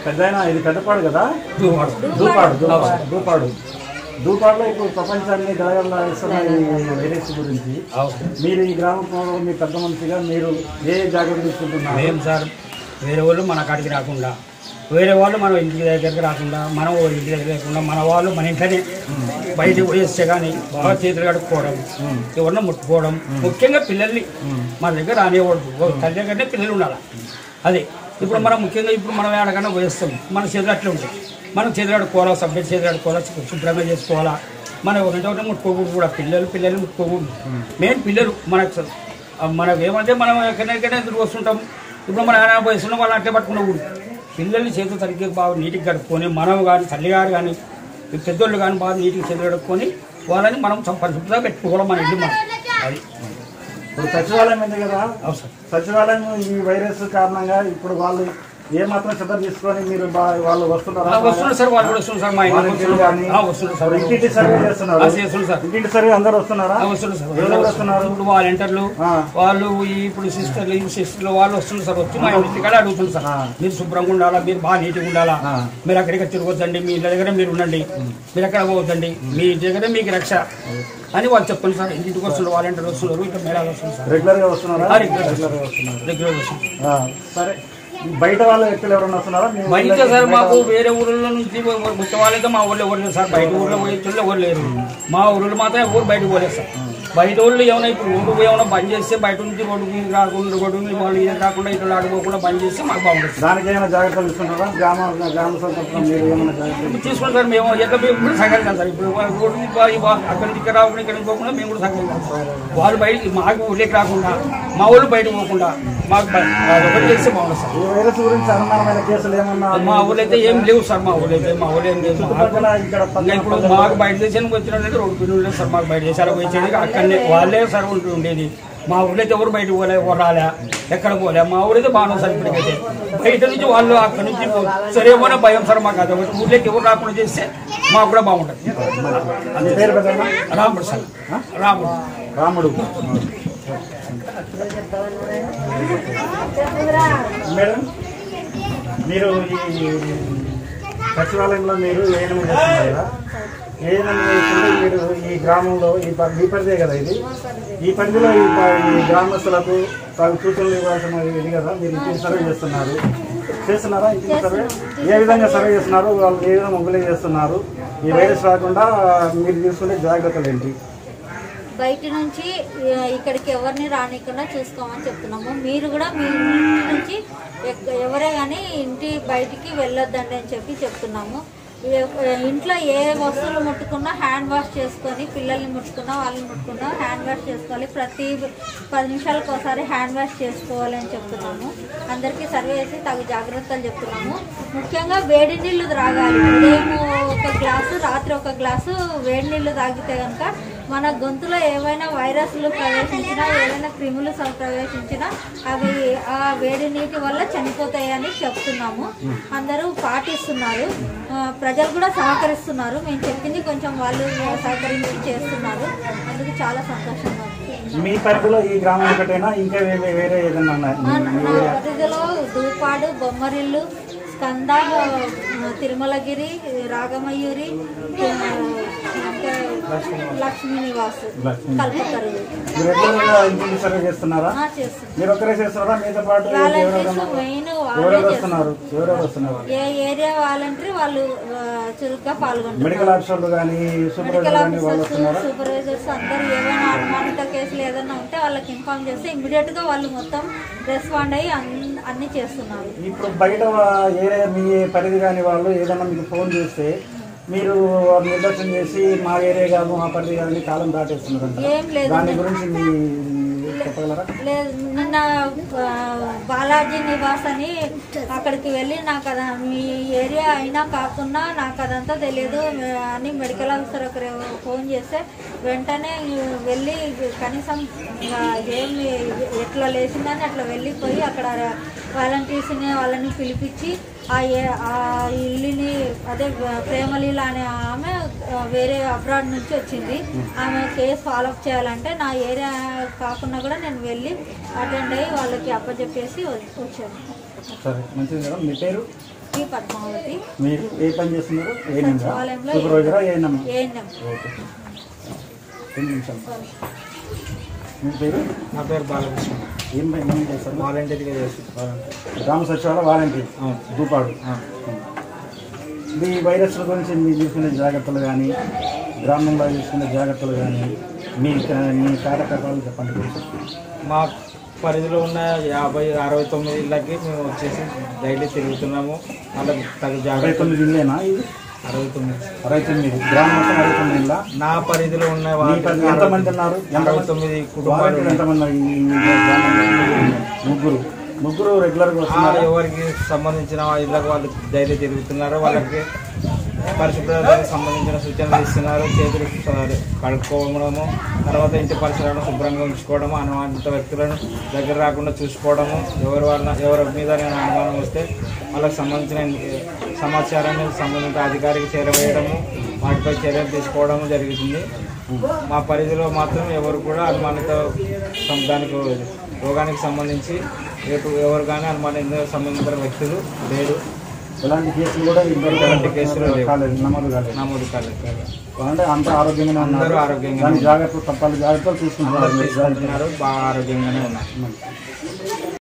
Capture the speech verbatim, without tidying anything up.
పెద్దయినా ఇది పెద్దపాడు కదా, దూపాడు దూపాడు దూపాడు దూపాడులో ఇప్పుడు ప్రపంచాన్ని గడగడలాడిస్తున్న ఈ వైరస్ గురించి మీరు ఈ గ్రామంలో మీ పెద్ద మనిషిగా మీరు ఏ జాగ్రత్త తీసుకుంటున్నారు? మేము సార్ వేరే వాళ్ళు మన కాడికి రాకుండా, వేరే వాళ్ళు మన ఇంటి దగ్గరికి రాకుండా, మనం ఇంటి దగ్గర లేకుండా మన వాళ్ళు మన ఇంట్లోనే బయటకు వేస్తే కానీ బాగా చేతులు కడుక్కోవడం, ఎవరినో ముట్టుకోవడం, ముఖ్యంగా పిల్లల్ని మన దగ్గర రానివ్వకూడదు. తల్లి దగ్గరనే పిల్లలు ఉండాలి. అదే ఇప్పుడు మనం ముఖ్యంగా ఇప్పుడు మనం ఎక్కడికైనా వేస్తాం, మన చేతులు అట్లా ఉంటాయి. మనం చేతులు కడుక్కోవాలా, సబ్జెక్ట్ చేతులు కడుక్కోవాలా, శుభ్రంగా చేసుకోవాలా. మనం ఒకటి ఒకటి ముట్టుకోకూడదు కూడా, పిల్లలు పిల్లలు ముట్టుకోకూడదు. మెయిన్ పిల్లలు మనకు మనకు ఏమంటే మనం ఎక్కడెక్కడైనా ఎదురు వస్తుంటాం. ఇప్పుడు మనం ఏమైనా వేస్తున్నాం, వాళ్ళు అట్లే పట్టుకున్నకూడదు. పిల్లల్ని చేతులు సరిగ్గా బాగా నీటికి కడుక్కొని, మనం కానీ తల్లిగారు కానీ పెద్దోళ్ళు కానీ బాగా నీటికి చేతులు కడుక్కొని వాళ్ళని మనం పరిశుభ్రంగా పెట్టుకోవడం మన ఇల్లు మనం. అది ఇప్పుడు సచివాలయం ఉంది కదా, సచివాలయం ఈ వైరస్ కారణంగా ఇప్పుడు వాళ్ళు ఏ మాత్రం శ్రద్ధ తీసుకొని మీరు వాళ్ళు వస్తున్నారా? వస్తున్నారు సార్, వాళ్ళు కూడా వస్తున్నారు సార్. మా ఇంట్లో ఇంటింటి సర్వే చేస్తున్నారు. ఇంటింటి సర్వే అందరూ వస్తున్నారా? వస్తున్నారు సార్. వస్తున్నారు ఇప్పుడు వాలంటీర్లు వాళ్ళు, ఇప్పుడు సిస్టర్లు సిస్టర్లు వాళ్ళు వస్తున్నారు సార్. వచ్చి మా ఇంటికాడ అడుగుతున్నారు సార్, మీరు శుభ్రంగా ఉండాలా, మీరు బాగా నీట్గా ఉండాలా, మీరు అక్కడికి తిరగొద్దండి, మీ ఇళ్ళ దగ్గర మీరు ఉండండి, మీరు ఎక్కడ పోవద్దండి, మీ దగ్గర మీకు రక్ష అని వాళ్ళు చెప్తున్నారు సార్. ఇంటికి వస్తున్నారు, వాలంటీర్లు వస్తున్నారు, ఇంకా మేళాలు వస్తున్నారు సార్. రెగ్యులర్ గా వస్తున్నారా? రెగ్యులర్ వస్తున్నారు రెగ్యులర్ వస్తున్నారు. సరే, బయట వాళ్ళ వ్యక్తులు ఎవరైనా వస్తున్నారా? బయట సార్ మాకు వేరే ఊళ్ళ నుంచి వచ్చే వాళ్ళైతే మా ఊళ్ళో ఎవరు లేదు సార్. బయట ఊళ్ళో పోయేళ్ళు ఎవరు లేరు. మా ఊళ్ళో మాత్రం ఎవరు బయటకు పోలేదు సార్. బయట ఊళ్ళో ఏమైనా ఇప్పుడు రోడ్డు ఏమైనా బంద్ చేస్తే, బయట నుంచి రోడ్డు మీద రాకుండా, రోడ్డు మీద వాళ్ళు ఏం కాకుండా ఇట్లా ఆడుకోకుండా బంద్ చేస్తే మాకు బాగుంటుంది. దానికి ఏమైనా జాగ్రత్తలు తీసుకుంటారా? గ్రామ గ్రామ సంస్థ మీరు ఏమైనా జాగ్రత్తలు తీసుకుంటారు? మేము ఎట్లా మేము కూడా సహకరిస్తాం సార్. ఇప్పుడు రోడ్డు నుంచి అక్కడి నుంచి ఇక్కడ రాకుండా, ఇక్కడికి పోకుండా మేము కూడా సహకరిస్తాం సార్. వాళ్ళు బయట మాకు ఊళ్ళకి రాకుండా, మా ఊళ్ళు బయటకు పోకుండా మాకు ఒకటి చేస్తే బాగుంటుంది సార్. ఈ వైరస్ గురించి అనుమానమైన కేసులు ఏమన్నా? మా ఊళ్ళో అయితే ఏం లేవు సార్. మా ఊళ్ళో అయితే మా ఊళ్ళో ఏం లేదు. ఇప్పుడు మాకు బయట దేశానికి వచ్చినట్టు రోడ్డు పిల్లలు లేదు సార్. మాకు బయట దేశాలకు వచ్చేది అక్కడనే వాళ్ళే సార్ ఉంటూ ఉండేది. మా ఊళ్ళో అయితే ఎవరు బయటకు పోలే, ఎవరు రాలే, ఎక్కడ పోలే. మా ఊరైతే బాగున్నాం సార్. ఇప్పటికైతే బయట నుంచి వాళ్ళు అక్కడి నుంచి సరేమోనే భయం సార్ మాకు. అది ఊళ్ళోకి ఎవరు రాకుండా చేస్తే మాకు కూడా బాగుంటుంది. రాముడు సార్, రాముడు రాముడు మేడం, మీరు ఈ సచివాలయంలో మీరు ఏఎన్ఎం చేస్తున్నారు కదా, ఏఎన్ఎం చేస్తుంటే మీరు ఈ గ్రామంలో ఈ ఈ పరిధే కదా ఇది, ఈ పరిధిలో ఈ గ్రామస్తులకు తాను సూచనలు ఇవ్వాల్సిన ఇది కదా, మీరు ఇంటికి సర్వే చేస్తున్నారు చేస్తున్నారా? ఇంటికి సర్వే ఏ విధంగా సర్వే చేస్తున్నారు? వాళ్ళు ఏ విధంగా మొబైలైజ్ చేస్తున్నారు? ఈ వైరస్ రాకుండా మీరు తీసుకునే జాగ్రత్తలు ఏంటి? బయట నుంచి ఇక్కడికి ఎవరిని రానికుండా చూసుకోమని చెప్తున్నాము. మీరు కూడా మీ ఇంటి నుంచి ఎవరే కానీ ఇంటి బయటికి వెళ్ళొద్దండి అని చెప్పి చెప్తున్నాము. ఇంట్లో ఏ వస్తువులు ముట్టుకున్నా హ్యాండ్ వాష్ చేసుకొని, పిల్లల్ని ముట్టుకున్నా వాళ్ళని ముట్టుకున్నా హ్యాండ్ వాష్ చేసుకోవాలి. ప్రతి పది నిమిషాలకు ఒకసారి హ్యాండ్ వాష్ చేసుకోవాలి అని చెప్తున్నాము. అందరికీ సర్వే చేసి తగు జాగ్రత్తలు చెప్తున్నాము. ముఖ్యంగా వేడి నీళ్లు త్రాగాలి. ఉదయం ఒక గ్లాసు, రాత్రి ఒక గ్లాసు వేడి నీళ్లు తాగితే కనుక మన గొంతులో ఏవైనా వైరస్లు ప్రవేశించినా, ఏవైనా క్రిములు ప్రవేశించినా అవి ఆ వేడి నీటి వల్ల చనిపోతాయని చెప్తున్నాము. అందరూ పాటిస్తున్నారు, ప్రజలు కూడా సహకరిస్తున్నారు. మేము చెప్పింది కొంచెం వాళ్ళు సహకరించి చేస్తున్నారు. అందుకు చాలా సంతోషంగా ఉంది. మీ పరిధిలో ఈ గ్రామం ఒకటేనా, ఇంకా వేరే ఏదైనా నా పరిధిలో దూపాడు, బొమ్మరిల్లు, స్కంద, తిరుమలగిరి, రాగమయూరి, లక్ష్మీ నివాస్, కల్పకరు. సర్వే చేస్తున్నారా? మీరు ఒక్కరే చేస్తున్నారా? మీతో పాటు ఏ ఏరియా వాలంటీర్ వాళ్ళు చురుగ్గా పాల్గొంటారు. మెడికల్ ఆఫీసర్లు కానీ మెడికల్ ఆఫీసర్స్, సూపర్వైజర్స్ అందరూ ఏమైనా అనుమానిత కేసులు ఏదైనా ఉంటే వాళ్ళకి ఇన్ఫార్మ్ చేస్తే ఇమ్మీడియట్ గా వాళ్ళు మొత్తం రెస్పాండ్ అయ్యి అన్ని చేస్తున్నారు. ఇప్పుడు బయట ఏరియా మీ పరిధి కాని వాళ్ళు ఏదైనా మీకు ఫోన్ చేస్తే మీరు నిర్లక్ష్యం చేసి మా ఏరియా కాదు, మా పరిధి కాదని కాలం దాటేస్తున్నారు. ఏం లేదు, దాని గురించి మీ చెప్పగలరా? లేదు, నిన్న బాలాజీ నివాస్ అని అక్కడికి వెళ్ళి నాకు అద మీ ఏరియా అయినా కాకుండా నాకు అదంతా తెలియదు అని మెడికల్ ఆఫీసర్ ఒకరు ఫోన్ చేస్తే వెంటనే వెళ్ళి కనీసం ఏమి ఎట్లా లేచిందని అట్లా వెళ్ళిపోయి అక్కడ వాలంటీర్స్ని వాళ్ళని పిలిపించి ఆ ఆ ఇల్లుని, అదే ప్రేమలీల అనే ఆమె వేరే అబ్రాడ్ నుంచి వచ్చింది. ఆమె కేసు ఫాలోఅప్ చేయాలంటే నా ఏరియా కాకుండా కూడా నేను వెళ్ళి అటెండ్ అయ్యి వాళ్ళకి అప్పచెప్పేసి వచ్చాను. సరే, మంచిది మేడం. మీ పేరు? పి పద్మావతి. మీరు ఏ పని చేస్తున్నారు? ఏఎన్ఎం సచివాలయంలో సూపర్వైజరా? ANM ANM. ఓకే, రెండు నిమిషాలు. మీ పేరు? నా పేరు బాలకృష్ణ. ఏం పని ఏం చేస్తారు? వాలంటీర్గా చేస్తాను. గ్రామ సచివాలయం వాలంటీర్ దూపాడు. ఈ వైరస్ల గురించి మీరు తీసుకునే జాగ్రత్తలు కానీ, గ్రామంలో తీసుకునే జాగ్రత్తలు కానీ మీ మీ కార్యకలాపాలు చెప్పండి. మా పరిధిలో ఉన్న యాభై అరవై తొమ్మిది ఇళ్ళకి మేము వచ్చేసి డైలీ తిరుగుతున్నాము. వాళ్ళకి తగు అరవై జాగ్రత్త. తొమ్మిది ఇల్లేనా ఇది? అరవై తొమ్మిది అరవై తొమ్మిది గ్రామం మొత్తం అరవై తొమ్మిది ఇళ్ళ. నా పరిధిలో ఉన్న మీ వాళ్ళకి పరిధిలో ఎంతమంది ఉన్నారు? అరవై తొమ్మిది కుటుంబాలు వాలంటీర్లు ఎంతమంది ఉన్నారు ఈ గ్రామంలో? ముగ్గురు ముగ్గురు రెగ్యులర్గా ఆ, వస్తున్నారు. ఎవరికి సంబంధించిన ఇళ్ళకి వాళ్ళు డైలీ తిరుగుతున్నారు. వాళ్ళకి పరిశుభ్రతకు సంబంధించిన సూచనలు ఇస్తున్నారు. చేతులు కడుక్కోవడము, తర్వాత ఇంటి పరిసరాలను శుభ్రంగా ఉంచుకోవడము, అనుమానిత వ్యక్తులను దగ్గర రాకుండా చూసుకోవడము, ఎవరి వల్ల ఎవరి మీద అనుమానం వస్తే వాళ్ళకి సంబంధించిన సమాచారాన్ని సంబంధిత అధికారికి చేరవేయడము, వాటిపై చర్యలు తీసుకోవడము జరుగుతుంది. మా పరిధిలో మాత్రం ఎవరు కూడా అనుమానిత దానికి రోగానికి సంబంధించి ఎవరు కానీ అనుమానిత సంబంధిత వ్యక్తులు లేరు. ఎలాంటి కేసులు కూడా ఎలాంటి కేసులు లేవు. కాలేదు, నమోదు కాలేదు. నమోదు కాలేదు. అంటే అంత ఆరోగ్యంగానే ఉన్నారు. అందరూ ఆరోగ్యంగా దాని జాగ్రత్తలు తప్పాలి జాగ్రత్తలు తీసుకుంటున్నారు. తీసుకుంటున్నారు. బాగా ఆరోగ్యంగానే ఉన్నారు.